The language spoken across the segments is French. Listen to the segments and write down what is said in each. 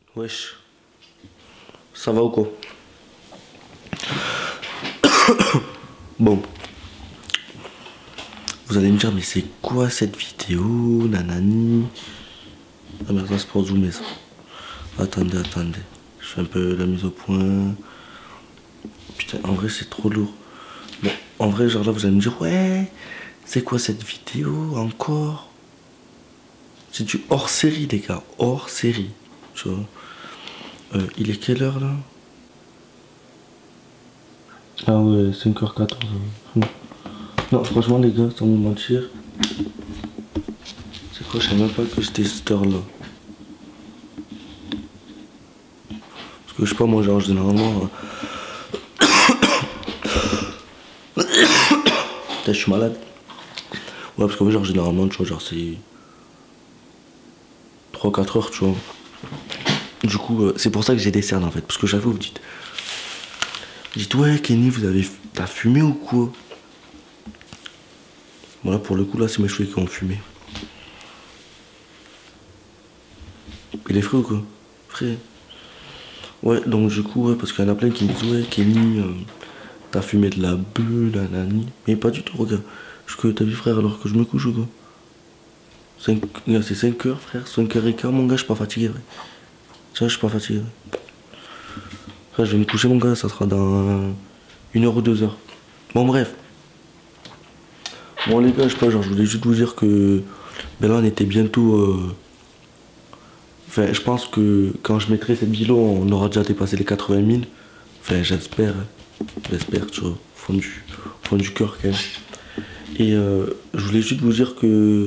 Wesh, ça va ou quoi? Bon, vous allez me dire, mais c'est quoi cette vidéo, nanani? Ah merde, ça c'est pour zoomer ça. Attendez, je fais un peu la mise au point. Putain, en vrai c'est trop lourd. Bon, en vrai, genre là vous allez me dire, ouais, c'est quoi cette vidéo encore? C'est du hors série les gars, hors série. Tu vois. Il est quelle heure là? Ah ouais, 5h14. Non, franchement les gars, sans vous mentir, c'est quoi, je savais même pas que c'était cette heure là. Parce que je sais pas, moi genre généralement... Putain, je suis malade. Ouais, parce qu'en fait genre généralement, tu vois, genre c'est 3-4 heures, tu vois. Du coup, c'est pour ça que j'ai des cernes en fait. Parce que chaque fois vous dites ouais Kenny, t'as fumé ou quoi? Voilà, pour le coup là, c'est mes cheveux qui ont fumé. Il est frais ou quoi? Frais. Ouais, donc du coup, ouais, parce qu'il y en a plein qui me disent ouais Kenny, t'as fumé de la beuh, nanani. Mais pas du tout, regarde. T'as vu frère alors que je me couche ou quoi? C'est 5 heures frère, 5h15 mon gars, je suis pas fatigué ouais. Tiens, je suis pas fatigué ouais. Frère, je vais me coucher mon gars, ça sera dans 1 heure ou 2 heures. Bon bref. Bon les gars, je sais pas, genre je voulais juste vous dire que ben là on était bientôt... Enfin, je pense que quand je mettrai cette vidéo, on aura déjà dépassé les 80 000. Enfin, j'espère, tu vois, fond du cœur quand même. Et je voulais juste vous dire que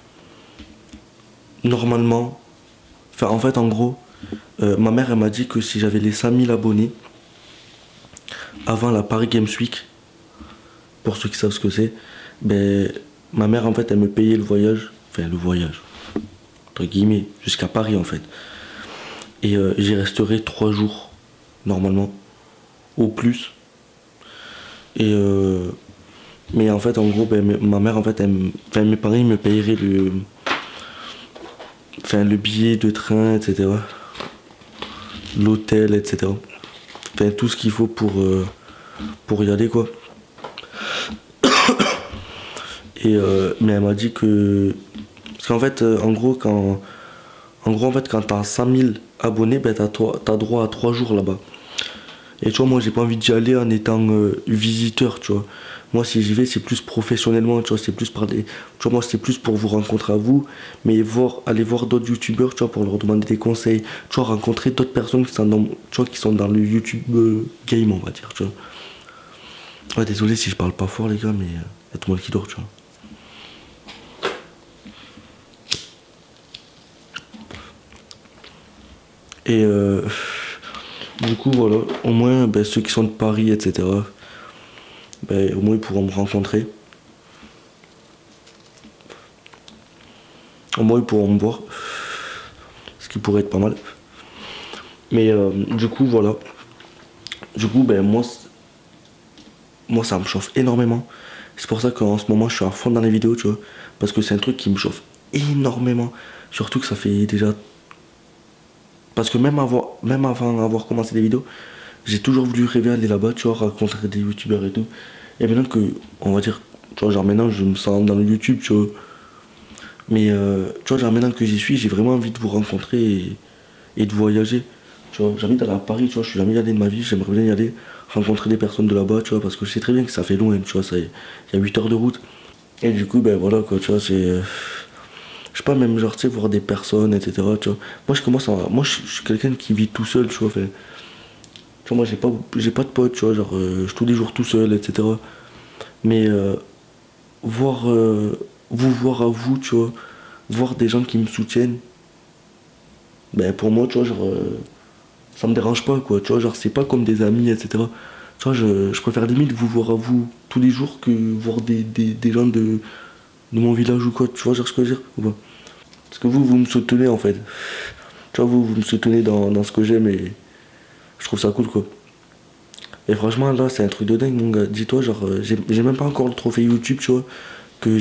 normalement, enfin en fait en gros, ma mère elle m'a dit que si j'avais les 5000 abonnés avant la Paris Games Week, pour ceux qui savent ce que c'est, ben ma mère en fait elle me payait le voyage, enfin le voyage, entre guillemets, jusqu'à Paris en fait. Et j'y resterai 3 jours normalement, au plus. Et mais en fait en gros ben, ma mère en fait enfin mes parents ils me paieraient le billet de train, etc. L'hôtel, etc. Enfin tout ce qu'il faut pour y aller quoi. Et mais elle m'a dit que parce qu'en fait quand t'as 100 000 abonnés, ben t'as droit à 3 jours là-bas. Et tu vois, moi j'ai pas envie d'y aller en étant visiteur, tu vois. Moi si j'y vais c'est plus professionnellement, tu vois, c'est plus par des. Tu vois, moi c'est plus pour vous rencontrer à vous, mais aller voir d'autres youtubeurs, tu vois, pour leur demander des conseils, tu vois, rencontrer d'autres personnes qui sont dans le YouTube game, on va dire, tu vois. Ouais, désolé si je parle pas fort les gars, mais y a tout le monde qui dort, tu vois. Et du coup voilà, au moins ben, ceux qui sont de Paris, etc. Ben, au moins ils pourront me rencontrer. Au moins ils pourront me voir. Ce qui pourrait être pas mal. Mais du coup voilà. Du coup ben moi ça me chauffe énormément. C'est pour ça qu'en ce moment je suis à fond dans les vidéos, tu vois. Parce que c'est un truc qui me chauffe énormément. Surtout que ça fait déjà. Parce que même avant d'avoir commencé les vidéos, j'ai toujours voulu rêver aller là-bas, tu vois, rencontrer des youtubeurs et tout. Et maintenant que, on va dire, tu vois, genre maintenant je me sens dans le YouTube, tu vois. Mais tu vois, genre maintenant que j'y suis, j'ai vraiment envie de vous rencontrer et de voyager. Tu vois, j'ai envie d'aller à Paris, tu vois, je suis jamais allé de ma vie, j'aimerais bien y aller, rencontrer des personnes de là-bas, tu vois, parce que je sais très bien que ça fait loin, tu vois, il y a 8 heures de route. Et du coup, ben voilà, quoi, tu vois, c'est... je sais pas, même genre, tu sais, voir des personnes, etc., tu vois. Moi, je suis quelqu'un qui vit tout seul, tu vois, fait. Tu vois, moi, j'ai pas de potes, tu vois, genre, je suis tous les jours tout seul, etc. Mais vous voir à vous, tu vois, voir des gens qui me soutiennent, ben pour moi, tu vois, genre, ça me dérange pas, quoi, tu vois, genre, c'est pas comme des amis, etc. Tu vois, je préfère limite vous voir à vous tous les jours que voir des gens de mon village ou quoi, tu vois, genre ce que je veux dire, ou pas? Parce que vous me soutenez, en fait. Tu vois, vous me soutenez dans ce que j'aime et je trouve ça cool, quoi. Et franchement, là, c'est un truc de dingue, mon gars. Dis-toi, genre, j'ai même pas encore le trophée YouTube, tu vois, que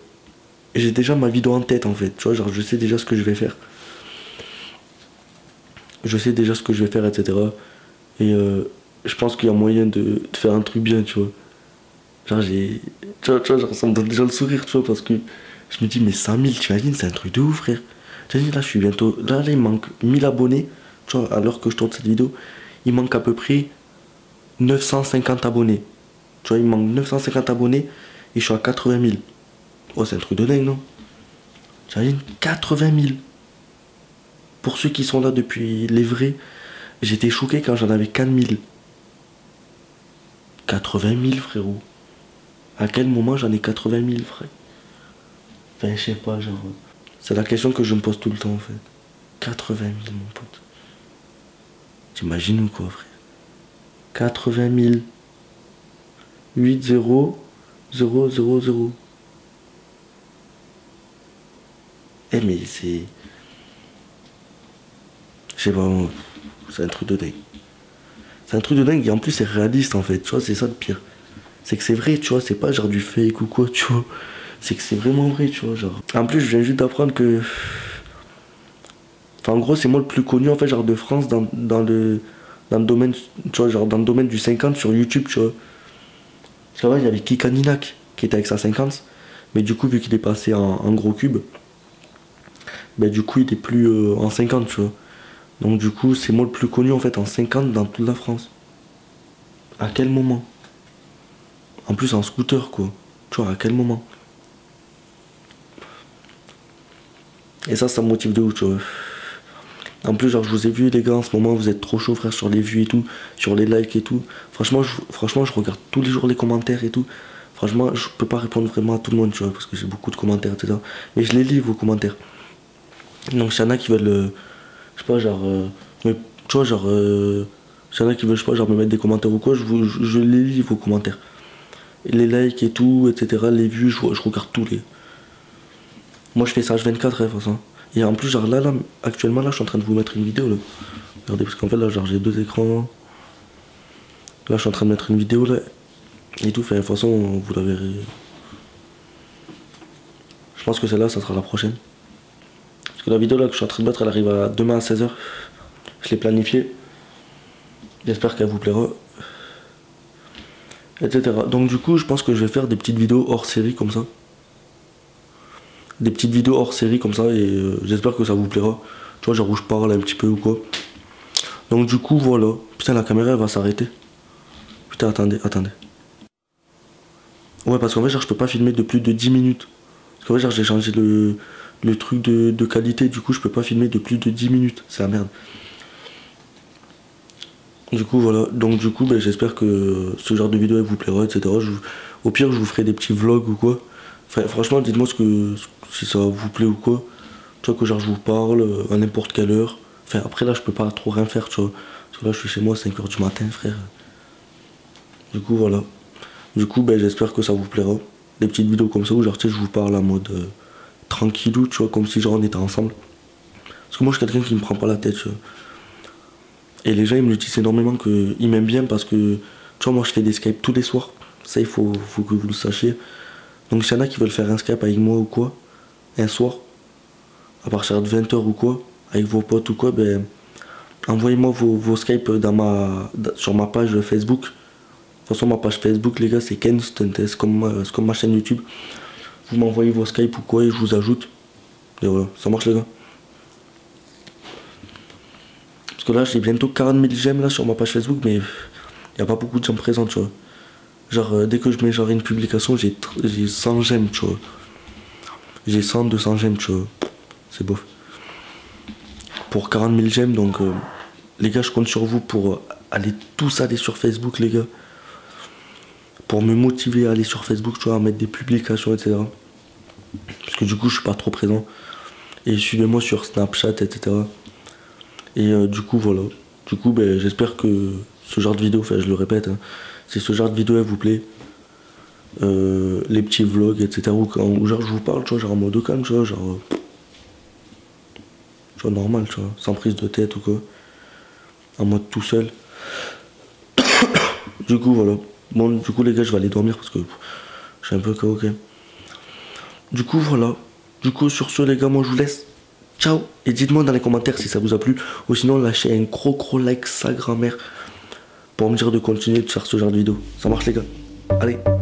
j'ai déjà ma vidéo en tête, en fait. Tu vois, genre, je sais déjà ce que je vais faire. je sais déjà ce que je vais faire, etc. Et je pense qu'il y a moyen de faire un truc bien, tu vois. Genre, tu vois, genre, ça me donne déjà le sourire, tu vois, parce que je me dis, mais 100 000, tu imagines, c'est un truc de ouf, frère. Tu imagines, là, je suis bientôt. Là, il manque 1000 abonnés, tu vois, à l'heure que je tourne cette vidéo. Il manque à peu près 950 abonnés. Tu vois, il manque 950 abonnés et je suis à 80 000. Oh, c'est un truc de dingue, non? Tu imagines, 80 000. Pour ceux qui sont là depuis les vrais, j'étais choqué quand j'en avais 4 000. 80 000, frérot. À quel moment j'en ai 80 000, frère? Enfin, je sais pas, genre. C'est la question que je me pose tout le temps, en fait. 80 000, mon pote. T'imagines ou quoi, frère? 80 000. 8 0 0 0 0. Eh, mais c'est. Je sais pas, c'est un truc de dingue. C'est un truc de dingue et en plus, c'est réaliste, en fait. Tu vois, c'est ça le pire. C'est que c'est vrai, tu vois, c'est pas genre du fake ou quoi, tu vois. C'est que c'est vraiment vrai, tu vois, genre. En plus, je viens juste d'apprendre que. Enfin, en gros, c'est moi le plus connu, en fait, genre de France dans le domaine, tu vois, genre dans le domaine du 50 sur YouTube, tu vois. Ça va, il y avait Kikaninak qui était avec sa 50, mais du coup, vu qu'il est passé en gros cube, ben du coup, il est plus en 50, tu vois. Donc, du coup, c'est moi le plus connu, en fait, en 50 dans toute la France. À quel moment? En plus, en scooter, quoi. Tu vois, à quel moment? Et ça me motive de ouf, tu vois. En plus, genre, je vous ai vu, les gars, en ce moment, vous êtes trop chaud, frère, sur les vues et tout, sur les likes et tout. Franchement, je regarde tous les jours les commentaires et tout. Franchement, je peux pas répondre vraiment à tout le monde, tu vois, parce que j'ai beaucoup de commentaires, etc. Mais je les lis, vos commentaires. Donc, s'il y en a qui veulent, je sais pas, genre, tu vois, genre, s'il y en a qui veulent, je sais pas, genre, me mettre des commentaires ou quoi, je les lis, vos commentaires. Et les likes et tout, etc., les vues, je regarde tous les. Moi, je fais ça H24, de toute façon. Et en plus, genre là, actuellement, là, je suis en train de vous mettre une vidéo, là. Regardez, parce qu'en fait, là, genre, j'ai deux écrans. Là, je suis en train de mettre une vidéo, là. Et tout, enfin, de toute façon, vous la verrez. Je pense que celle-là, ça sera la prochaine. Parce que la vidéo, là, que je suis en train de mettre, elle arrive demain à 16 h. Je l'ai planifiée. J'espère qu'elle vous plaira. Etc. Donc, du coup, je pense que je vais faire des petites vidéos hors série, comme ça. Des petites vidéos hors série, comme ça, et j'espère que ça vous plaira. Tu vois, genre où je parle un petit peu ou quoi. Donc du coup, voilà. Putain, la caméra, elle va s'arrêter. Putain, attendez. Ouais, parce qu'en fait, genre, je peux pas filmer de plus de 10 minutes. Parce qu'en fait, genre, j'ai changé le truc de qualité. Du coup, je peux pas filmer de plus de 10 minutes. C'est la merde. Du coup, voilà. Donc du coup, ben, j'espère que ce genre de vidéo, elle vous plaira, etc. Au pire, je vous ferai des petits vlogs ou quoi. Enfin, franchement, dites-moi si ça vous plaît ou quoi. Tu vois, que genre, je vous parle à n'importe quelle heure. Enfin, après, là, je peux pas trop rien faire, tu vois. Parce que là, je suis chez moi à 5 h du matin, frère. Du coup, voilà. Du coup, ben, j'espère que ça vous plaira. Des petites vidéos comme ça où, genre, tu sais, je vous parle en mode tranquillou, tu vois, comme si, genre, on était ensemble. Parce que moi, je suis quelqu'un qui me prend pas la tête, tu vois. Et les gens, ils me le disent énormément qu'ils m'aiment bien parce que, tu vois, moi, je fais des Skype tous les soirs. Ça, il faut que vous le sachiez. Donc, s'il y en a qui veulent faire un Skype avec moi ou quoi, un soir, à partir de 20 h ou quoi, avec vos potes ou quoi, ben, envoyez-moi vos Skype sur ma page Facebook. De toute façon, ma page Facebook, les gars, c'est Ken Stunt, c'est comme ma chaîne YouTube. Vous m'envoyez vos Skype ou quoi et je vous ajoute. Et voilà, ça marche, les gars. Parce que là, j'ai bientôt 40 000 j'aime là sur ma page Facebook, mais il n'y a pas beaucoup de gens présents, tu vois. Genre, dès que je mets genre une publication, j'ai 100 j'aime, tu vois. J'ai 100, 200 j'aime, tu vois. C'est beau. Pour 40 000 j'aime, donc les gars, je compte sur vous pour tous aller sur Facebook, les gars. Pour me motiver à aller sur Facebook, tu vois, à mettre des publications, etc. Parce que du coup, je suis pas trop présent. Et suivez-moi sur Snapchat, etc. Et du coup, voilà. Du coup, ben, j'espère que ce genre de vidéo, enfin, je le répète, hein, si ce genre de vidéo, elle vous plaît, les petits vlogs, etc. Où genre, je vous parle, tu vois, genre en mode calme, tu vois, genre. Tu vois, normal, tu vois, sans prise de tête ou quoi. En mode tout seul. Du coup, voilà. Bon, du coup, les gars, je vais aller dormir parce que je suis un peu KO quand même. Du coup, voilà. Du coup, sur ce, les gars, moi, je vous laisse. Ciao. Et dites-moi dans les commentaires si ça vous a plu. Ou sinon, lâchez un gros like, sa grand-mère. Pour me dire de continuer de faire ce genre de vidéo. Ça marche les gars. Allez.